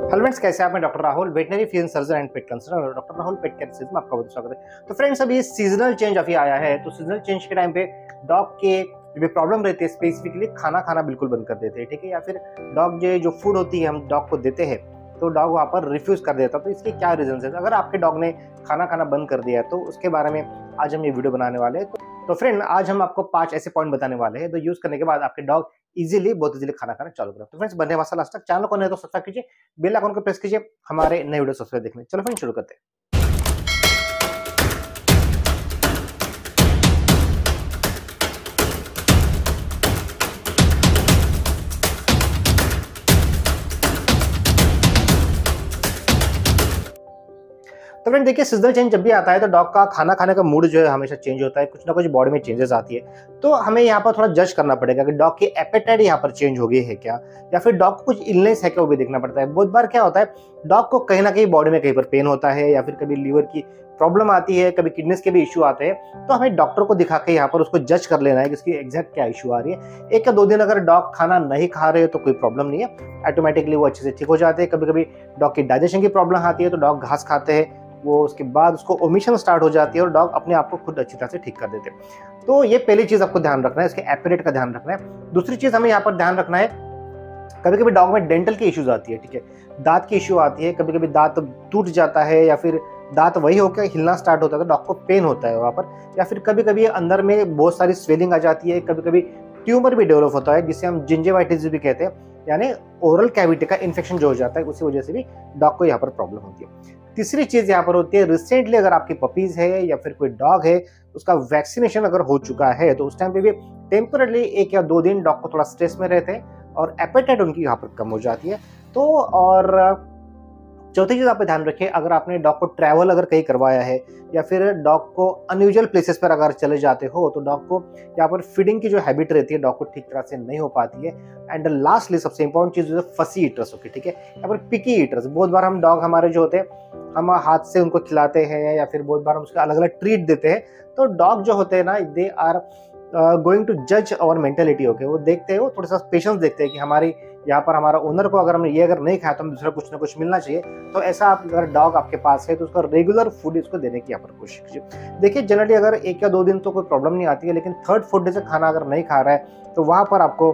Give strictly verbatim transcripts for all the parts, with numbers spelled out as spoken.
Hello friends, कैसे आप? मैं doctor Rahul, veterinary physician surgeon and pet consultant, doctor Rahul pet care service में आपका बहुत स्वागत है। तो फ्रेंड्स, अभी सीजनल चेंज अभी आया है, तो सीजनल चेंज के टाइम पे डॉग के जो प्रॉब्लम रहती है, स्पेसिफिकली खाना खाना बिल्कुल बंद कर देते हैं, ठीक है, या फिर डॉग जो जो फूड होती है हम डॉग को देते हैं तो डॉग वहाँ पर रिफ्यूज कर देता है। तो इसके क्या रीजन है? अगर आपके डॉग ने खाना खाना बंद कर दिया है तो उसके बारे में आज हम ये वीडियो बनाने वाले हैं। तो फ्रेंड, आज हम आपको पांच ऐसे पॉइंट बताने वाले हैं तो यूज करने के बाद आपके डॉग इजीली बहुत इजीली खाना खाना चालू करें। तो फ्रेंड्स, बनने वाला लास्ट तक, चैनल को नहीं तो सब्सक्राइब कीजिए, बेल आइकन को प्रेस कीजिए हमारे नए वीडियो सबसे देखने। चलो फ्रेंड, शुरू करते हैं। तो फ्रेंड देखिए, सीजनल चेंज जब भी आता है तो डॉग का खाना खाने का मूड जो है हमेशा चेंज होता है, कुछ ना कुछ बॉडी में चेंजेस आती है। तो हमें यहाँ पर थोड़ा जज करना पड़ेगा कि डॉग की एपेटाइट यहाँ पर चेंज हो गई है क्या, या फिर डॉग को कुछ इलनेस है क्या, वो भी देखना पड़ता है। बहुत बार क्या होता है, डॉग को कहीं ना कहीं बॉडी में कहीं पर पेन होता है, या फिर कभी लीवर की प्रॉब्लम आती है, कभी किडनीज के भी इश्यू आते हैं। तो हमें डॉक्टर को दिखा के यहाँ पर उसको जज कर लेना है कि इसकी एग्जैक्ट क्या इश्यू आ रही है। एक या दो दिन अगर डॉग खाना नहीं खा रहे हो तो कोई प्रॉब्लम नहीं है, ऑटोमेटिकली वो अच्छे से ठीक हो जाते हैं। कभी कभी डॉग की डाइजेशन की प्रॉब्लम आती है तो डॉग घास खाते हैं, वो उसके बाद उसको ओमिशन स्टार्ट हो जाती है और डॉग अपने आप को खुद अच्छी तरह से ठीक कर देते हैं। तो ये पहली चीज आपको ध्यान रखना है, इसके एपेटाइट का ध्यान रखना है। दूसरी चीज हमें यहाँ पर ध्यान रखना है, कभी कभी डॉग में डेंटल की इश्यूज आती है, ठीक है, दांत की इश्यू आती है, कभी कभी दांत टूट जाता है या फिर दांत वही होकर हिलना स्टार्ट होता है तो डॉग को पेन होता है वहाँ पर, या फिर कभी कभी अंदर में बहुत सारी स्वेलिंग आ जाती है, कभी कभी ट्यूमर भी डेवलप होता है जिसे हम जिंजिवाइटिस भी कहते हैं, यानी ओरल कैविटी का इन्फेक्शन जो हो जाता है, उसी वजह से भी डॉग को यहाँ पर प्रॉब्लम होती है। तीसरी चीज यहाँ पर होती है, रिसेंटली अगर आपकी पपीज है या फिर कोई डॉग है उसका वैक्सीनेशन अगर हो चुका है तो उस टाइम पे भी टेम्परली एक या दो दिन डॉग को थोड़ा स्ट्रेस में रहते हैं और एपेटाइट उनकी यहाँ पर कम हो जाती है। तो और चौथी चीज आप ध्यान रखिए, अगर आपने डॉग को ट्रैवल अगर कहीं करवाया है या फिर डॉग को अनयूजुअल प्लेसेस पर अगर चले जाते हो तो डॉग को यहाँ पर फीडिंग की जो हैबिट रहती है डॉग को ठीक तरह से नहीं हो पाती है। एंड लास्टली सबसे इंपॉर्टेंट चीज जो है फसी ईटर्स होती है, ठीक है, यहाँ पर पिकी ईटर्स। बहुत बार हम डॉग हमारे जो होते हैं हम हाथ से उनको खिलाते हैं या फिर बहुत बार हम उसको अलग अलग ट्रीट देते हैं, तो डॉग जो होते हैं ना, दे आर गोइंग टू जज आवर मेंटेलिटी। ओके, वो देखते हैं, वो थोड़ा सा पेशेंस देखते हैं कि हमारी यहाँ पर हमारा ओनर को अगर हमने ये अगर नहीं खाया तो हम दूसरा कुछ ना कुछ मिलना चाहिए। तो ऐसा आप अगर डॉग आपके पास है तो उसका रेगुलर फूड इसको देने की यहाँ पर कोशिश कीजिए। देखिए, जनरली अगर एक या दो दिन तो कोई प्रॉब्लम नहीं आती है, लेकिन थर्ड फोर्थ डे से खाना अगर नहीं खा रहा है तो वहाँ पर आपको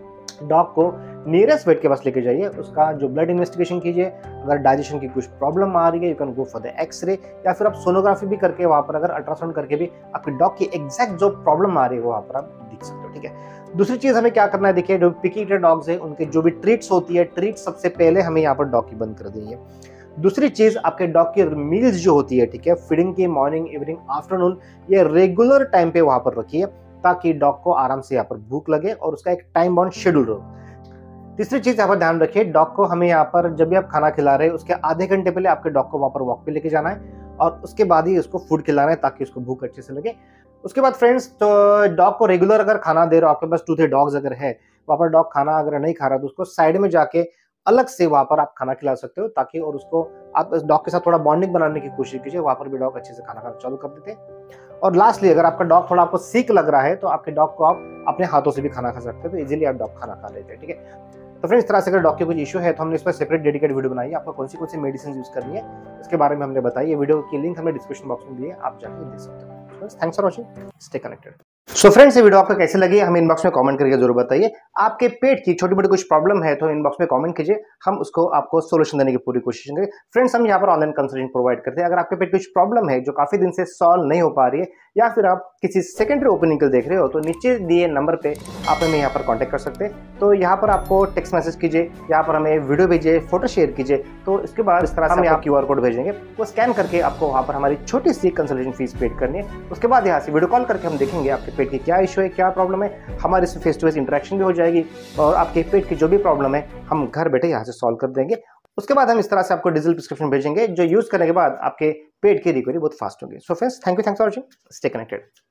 डॉग को नियरेस्ट वेट के पास लेके जाइए, उसका जो ब्लड इन्वेस्टिगेशन कीजिए। अगर डाइजेशन की कुछ प्रॉब्लम आ रही है, you can go for the x-ray, या फिर आप सोनोग्राफी भी करके वहाँ पर अगर अल्ट्रासाउंड करके भी आपकी डॉग की एग्जैक्ट जो प्रॉब्लम आ रही है वो वहाँ पर आप देख सकते हो, ठीक है। दूसरी चीज हमें क्या करना है, देखिए, जो पिकी ईटर डॉग्स है उनके जो भी ट्रीट्स होती है, ट्रीट सबसे पहले हमें यहाँ पर डॉग की बंद कर देनी है। दूसरी चीज, आपके डॉग की मील्स जो होती है, ठीक है, फीडिंग की मॉर्निंग, इवनिंग, आफ्टरनून, ये रेगुलर टाइम पे वहां पर रखिए ताकि डॉग को आराम से यहाँ पर भूख लगे और उसका एक टाइम बाउंड शेड्यूल हो। तीसरी चीज यहाँ पर ध्यान रखिए, डॉग को हमें यहाँ पर जब भी आप खाना खिला रहे हैं उसके आधे घंटे पहले आपके डॉग को वहां पर वॉक पे लेके जाना है और उसके बाद ही उसको फूड खिलाना है ताकि उसको भूख अच्छे से लगे। उसके बाद फ्रेंड्स, तो डॉग को रेगुलर अगर खाना दे रहे हो, आपके पास टू थ्री डॉग्स अगर है, वहां पर डॉग खाना अगर नहीं खा रहा तो उसको साइड में जाके अलग से वहां पर आप खाना खिला सकते हो, ताकि और उसको आप डॉग के साथ थोड़ा बॉन्डिंग बनाने की कोशिश कीजिए, वहां पर भी डॉग अच्छे से खाना खाना चालू कर देते हैं। और लास्टली, अगर आपका डॉग थोड़ा आपको सीक लग रहा है तो आपके डॉग को आप अपने हाथों से भी खाना खा सकते हो, तो इजीली आप डॉग खाना खा लेते हैं, ठीक है। तो फ्रेंड्स, इस तरह से अगर डॉग के कुछ इशू है तो हमने इस पर सेपरेट डेडिकेट वीडियो बनाई है, आपको कौन सी कौन सी मेडिसिन यूज करनी है इसके बारे में हमने बताई। ये वीडियो की लिंक हमें डिस्क्रिप्शन बॉक्स में दी है, आप जाकर देख सकते हो। Thanks for watching, stay connected. So friends, ये वीडियो आपको कैसे लगी हमें इनबॉक्स में कमेंट करके जरूर बताइए। आपके पेट की छोटी मोटी कुछ प्रॉब्लम है तो इनबॉक्स में कमेंट कीजिए, हम उसको आपको सोल्यूशन देने की पूरी कोशिश करेंगे। फ्रेंड्स, हम यहाँ पर ऑनलाइन कंसल्टेशन प्रोवाइड करते हैं। अगर आपके पेट कुछ प्रॉब्लम है जो काफी दिन से सॉल्व नहीं हो पा रही है, या फिर आप किसी सेकेंडरी ओपनिंग देख रहे हो, तो नीचे दिए नंबर पे आप हमें यहाँ पर कॉन्टेक्ट कर सकते हैं। तो यहाँ पर आपको टेक्स्ट मैसेज कीजिए, यहाँ पर हमें वीडियो भेजिए, फोटो शेयर कीजिए, तो इसके बाद इस तरह से हम यहाँ क्यू आर कोड भेजेंगे, वो स्कैन करके आपको वहाँ पर हमारी छोटी सी कंसल्टेशन फीस पेड करनी है। उसके बाद यहाँ से वीडियो कॉल करके हम देखेंगे आपके पेट की क्या इशू है, क्या प्रॉब्लम है, हमारे इसमें फेस टू फेस इंटरेक्शन भी हो जाएगी और आपके पेट की जो भी प्रॉब्लम है हम घर बैठे यहाँ से सॉल्व कर देंगे। उसके बाद हम इस तरह से आपको डिजिटल प्रिस्क्रिप्शन भेजेंगे जो यूज करने के बाद आपके पेट की रिकवरी बहुत फास्ट होगी। So friends, thank you, thanks for watching, stay connected.